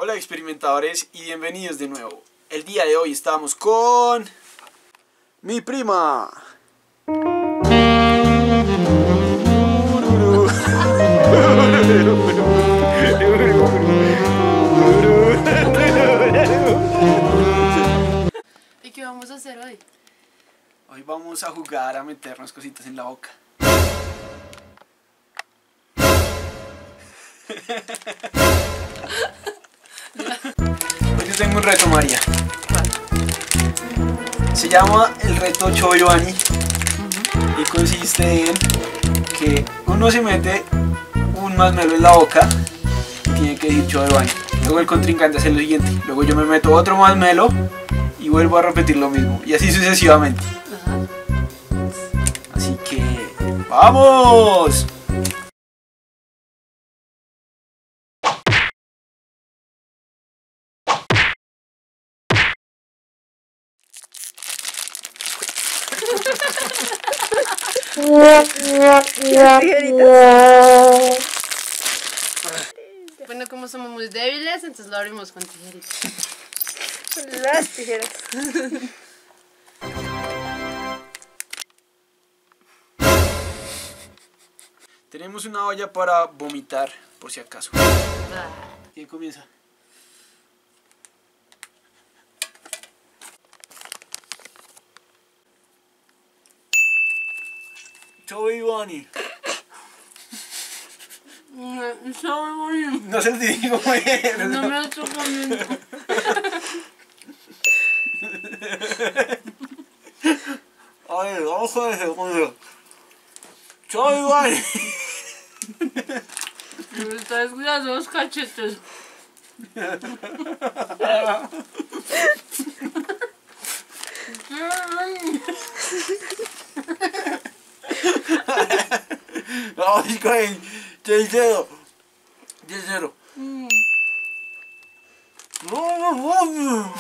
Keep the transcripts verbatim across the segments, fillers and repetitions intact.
Hola experimentadores y bienvenidos de nuevo. El día de hoy estamos con... mi prima. ¿Y qué vamos a hacer hoy? Hoy vamos a jugar a meternos cositas en la boca. Hoy yo tengo un reto, María. Se llama el reto Choyuani uh-huh. Y consiste en que uno se mete un masmelo en la boca y tiene que decir Choyuani. Luego el contrincante hace lo siguiente. Luego yo me meto otro masmelo y vuelvo a repetir lo mismo. Y así sucesivamente. Uh-huh. Así que... ¡vamos! Bueno, como somos muy débiles, entonces lo abrimos con tijeritas. Las tijeras. Tenemos una olla para vomitar, por si acaso. ¿Quién comienza? Choyuani. No, sabe morir. No se lo digo, mujer. No me lo estoy comiendo. Ay, vamos a ver, coño. Choyuani. Me está descuidando los cachetes. Vamos con el tercero. Tercero. Mm. No, no, no.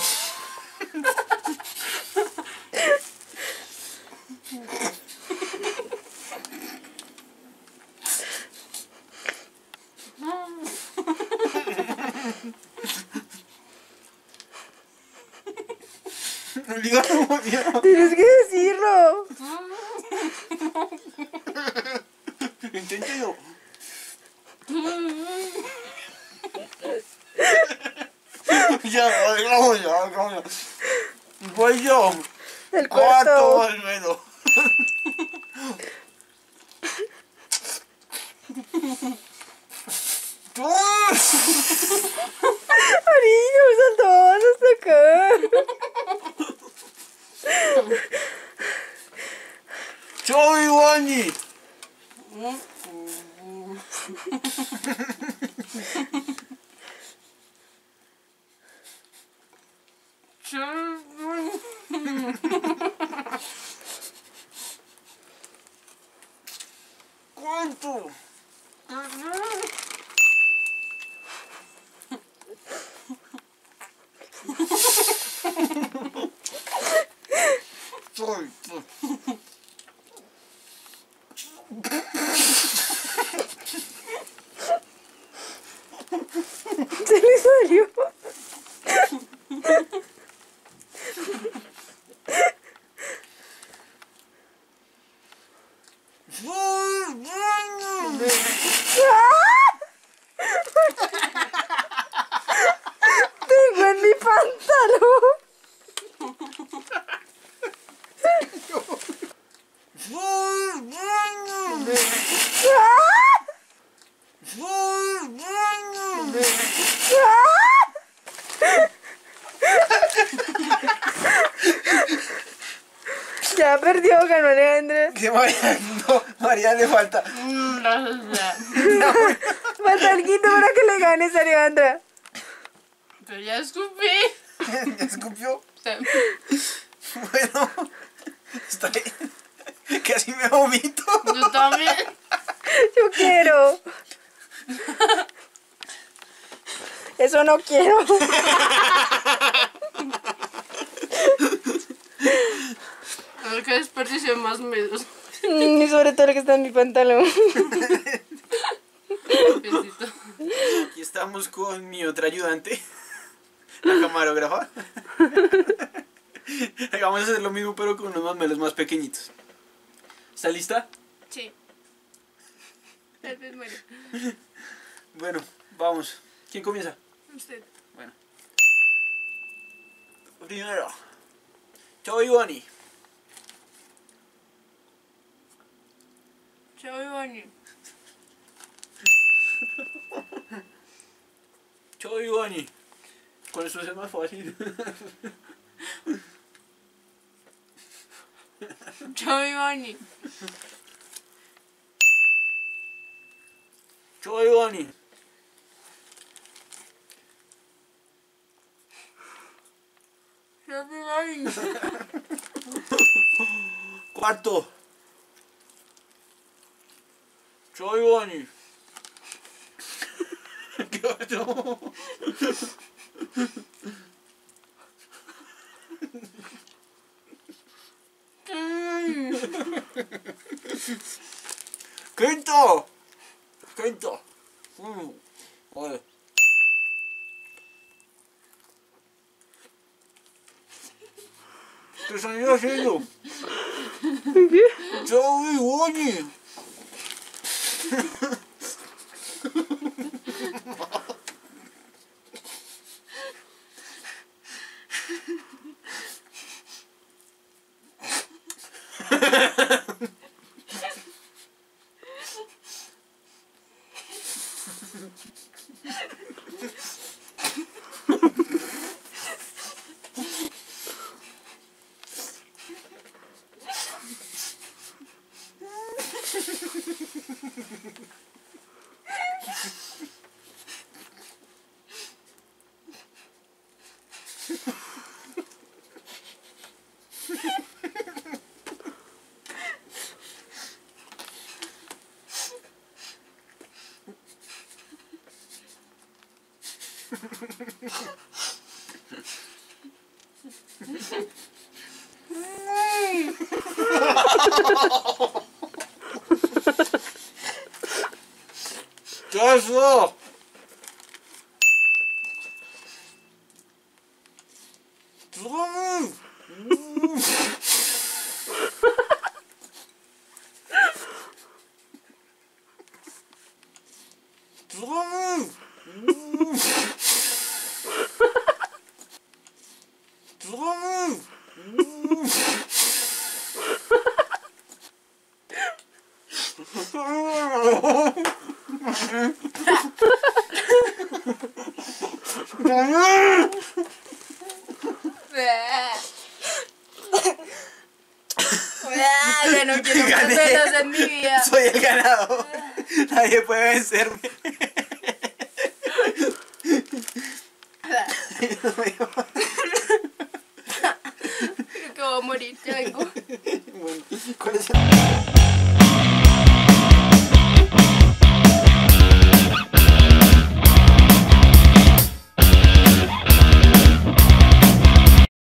Tienes que decirlo. Inténtelo. Ya, vamos ya, vamos ya. Voy yo. El Cuarto cuarto. masmelo. Ariño, me saltó hasta acá. Choyuani. ¿Cuánto? Soy, soy. Se le salió. Tengo en mi pantalón. Ya perdió, ganó Alejandra. ¿Qué María? No, María le falta. Falta algo para que le ganes, Alejandra. Pero ya escupí. ¿Ya escupió? Sí. Bueno, está bien. Casi me vomito. Yo también. Yo quiero. Eso no quiero. A ver qué desperdicio más medios. Y sobre todo lo que está en mi pantalón. Besito. Aquí está. Estamos con mi otra ayudante, la camarógrafa. Vamos a hacer lo mismo pero con unos masmelos más pequeñitos. ¿Está lista? Sí. Tal vez muere. Bueno, vamos. ¿Quién comienza? Usted. Bueno. Primero. Chau Ivani. Chao, Ivani. Chau Ivani. Con eso es más fácil. Chao, Ivani. Chau Ivani. Chao, Ivani. Cuarto. Chau Ivani. ¿Qué pasó? Quinto. Quinto. Mm. Vale. ¿Qué están haciendo? Chau Ivani. ¿Qué es eso? Ya no quiero Gané. placeres en mi vida. Soy el ganador. Nadie puede vencerme.